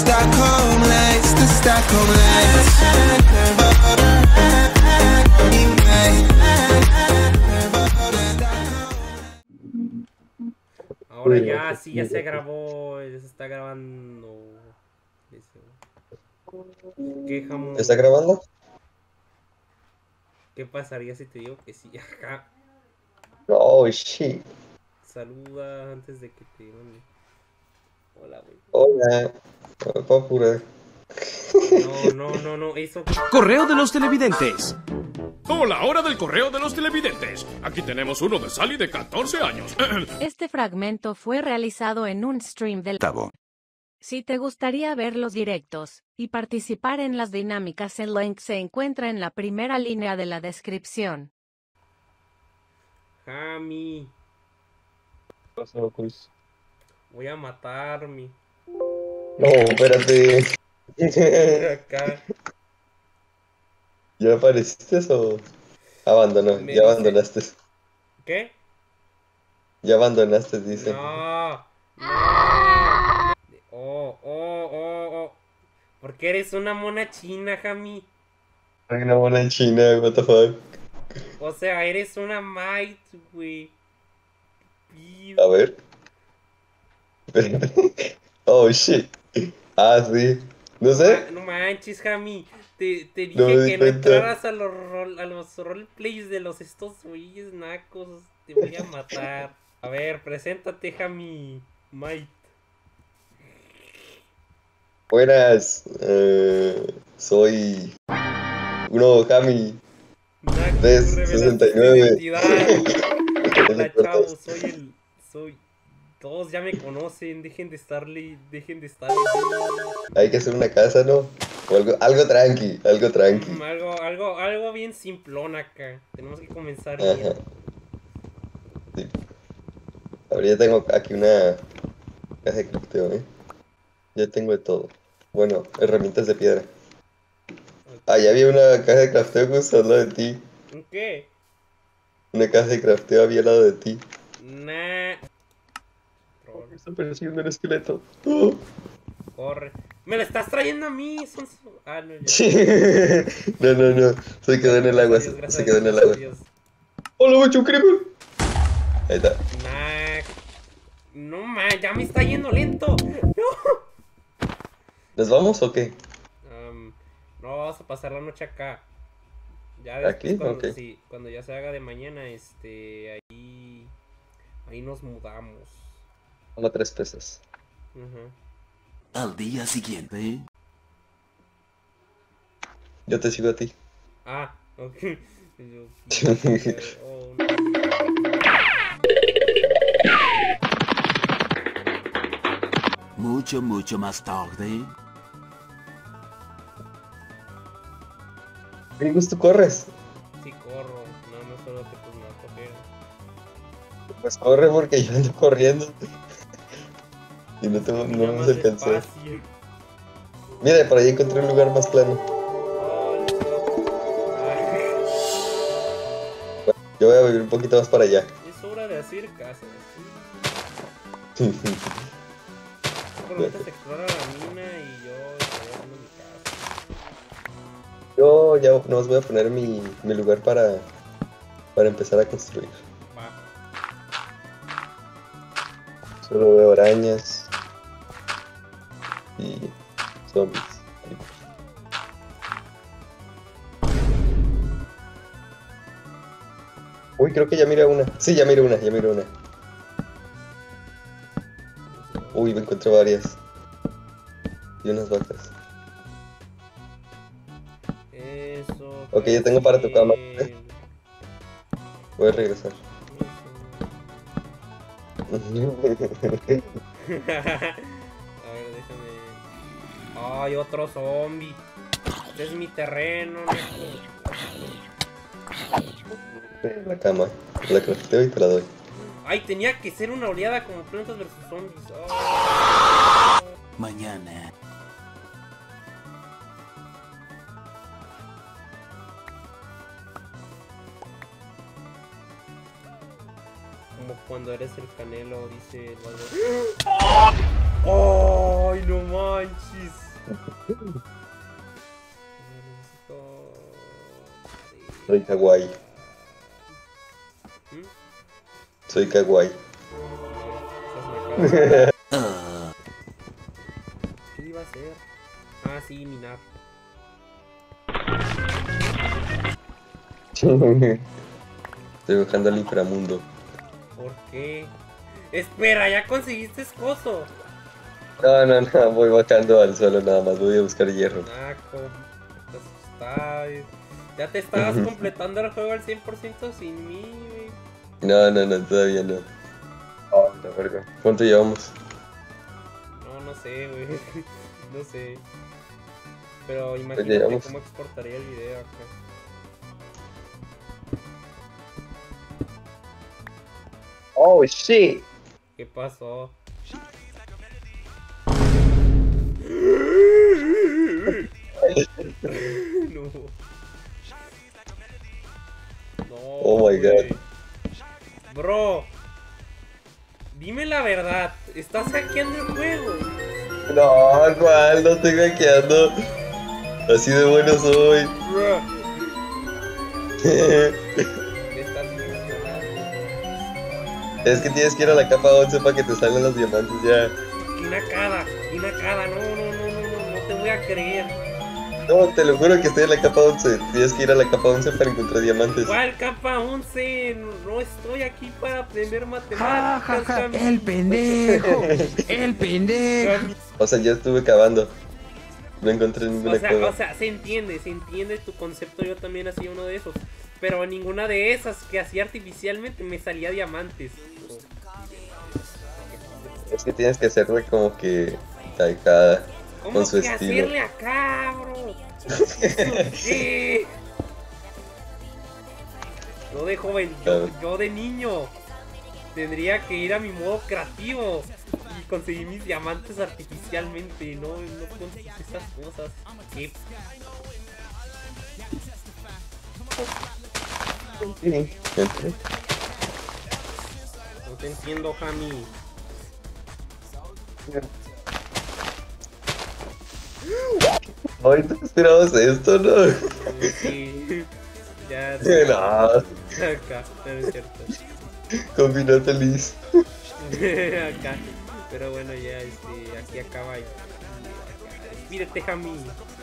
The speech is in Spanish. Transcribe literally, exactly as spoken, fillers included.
Stockholm Lights, the Stockholm Lights. Ahora ya, sí, ya se grabó, ya se está grabando. ¿Qué jamón? ¿Está grabando? ¿Qué pasaría si te digo que sí? Ajá. Oh, shit. Saluda antes de que te mande. Hola, güey. Hola. Papura. No, no, no, no, eso. Correo de los televidentes. Hola, hora del correo de los televidentes. Aquí tenemos uno de Sally de catorce años. Este fragmento fue realizado en un stream del Tavo. Si te gustaría ver los directos y participar en las dinámicas, el link se encuentra en la primera línea de la descripción. Jami, ¿Qué pasó, Cruz? voy a matarme. No, espérate. Acá. ¿Ya apareciste o abandonó? Me Ya dice- abandonaste. ¿Qué? Ya abandonaste, dice. No, no. Oh, oh, oh, oh. ¿Por qué eres una mona china, Jami? Hay una mona en China, what the fuck. O sea, eres una mate, güey. A ver. Espérate. Oh, shit. Ah, sí. No sé. Ma- No manches, Jami. Te, te dije No me di que no cuenta. entraras a los, rol, a los roleplays de los estos güeyes nacos. Te voy a matar. A ver, preséntate, Jami. Mate. Buenas. Eh, soy. Uno, Jami. Naco, tres, revelaste sesenta y tu nueve. identidad. Hola, cortas. chavos. Soy el. Soy. Todos ya me conocen. Dejen de estarle. Dejen de estar. Hay que hacer una casa, ¿no? O algo, algo tranqui, algo tranqui. Mm, algo, algo, algo bien simplón acá. Tenemos que comenzar Ajá. bien. Sí. A ver, ya tengo aquí una caja de crafteo, ¿eh? Ya tengo de todo. Bueno, herramientas de piedra. Ah, ya había una caja de crafteo justo al lado de ti. ¿Qué? Una caja de crafteo había al lado de ti. Nah. Me está persiguiendo el esqueleto. ¡Oh! Corre. Me la estás trayendo a mí. Son su- Ah, no, ya. No, no, no. Se quedó en el agua. Gracias a Dios, gracias Se a quedó en Dios, el agua. gracias a Dios. ¡Hola, mucho crimen! Ahí está. Nah. No, man, ya me está yendo lento. No. ¿Nos vamos o qué? Am, no, vamos a pasar la noche acá. Ya ¿Aquí? después, cuando, Ok. sí, cuando ya se haga de mañana, este, ahí, ahí nos mudamos. Toma tres pesos. Ujú. Al día siguiente. Yo te sigo a ti. Ah, ok. Yo- oh, no. Mucho, mucho más tarde. ¿Qué gusto corres? Sí corro, no, no solo que pues me va a coger. Pues corre porque yo ando corriendo. Y no, te, no Camina vamos más a alcanzar. despacio. Mira, por ahí encontré un lugar más plano. Oh, let's go. Yo voy a vivir un poquito más para allá. Ah, es hora de hacer casa. ¿Sí? Por lo menos explora la mina y yo estaré haciendo mi casa. Yo ya nos voy a poner mi, mi lugar para, para empezar a construir. Va. Solo veo arañas y zombies. Uy, creo que ya miré una. Sí, ya miré una, ya miré una. Uy, me encontré varias. Y unas vacas. Eso. Ok, ya tengo para tu cama. Voy a regresar. A ver, déjame. Ay, otro zombie. Este es mi terreno. ¿No? La cama. La crafteo y te la doy. Ay, tenía que ser una oleada como plantas versus zombies. Oh. Mañana. Como cuando eres el Canelo, dice el valor. ¡Ay, no manches! Soy kawaii. ¿Mm? Soy kawaii. ¿Qué iba a hacer? Ah, sí, minar. Estoy bajando al inframundo. ¿Por qué? Espera, ¿ya conseguiste escozo? No, no, no, voy bajando al suelo nada más, voy a buscar hierro. Naco, está... ya te estabas completando el juego al cien por ciento sin mí, güey. No, no, no, todavía no. Oh, la verga. ¿Cuánto llevamos? No, no sé, güey. No sé. Pero Pues imagínate llegamos. cómo exportaría el video acá. Oh, shit. ¿Qué pasó? No. No. Oh my God. güey. Bro. Dime la verdad. ¿Estás hackeando el juego? No, ¿cuál? No estoy hackeando. Así de bueno soy. Bro. Me estás mencionando. Es que tienes que ir a la capa once para que te salgan los diamantes ya. Inacada, Inacada, no, no, no, no, no, no te voy a creer. No, te lo juro que estoy en la capa once. Tienes que ir a la capa once para encontrar diamantes. ¿Cuál capa once? No estoy aquí para aprender Ja, matemáticas. ja, ja, Cami. el pendejo, el pendejo. O sea, ya estuve cavando. No encontré ninguna O sea, cueva. o sea, se entiende, se entiende tu concepto. Yo también hacía uno de esos. Pero ninguna de esas que hacía artificialmente me salía diamantes. Es que tienes que hacerle como que acá ¿Cómo con su que estilo. hacerle acá, bro? ¿Qué? Yo de joven, yo, yo de niño tendría que ir a mi modo creativo y conseguir mis diamantes artificialmente. No, no consigo esas cosas. ¿Qué? No te entiendo, Jami. Ahorita esperabas esto, ¿no? Sí. Ya. No, Acá, no es cierto. con final feliz. Acá. Pero bueno, ya este, aquí acaba. Y, y acá. Despídete, Jami.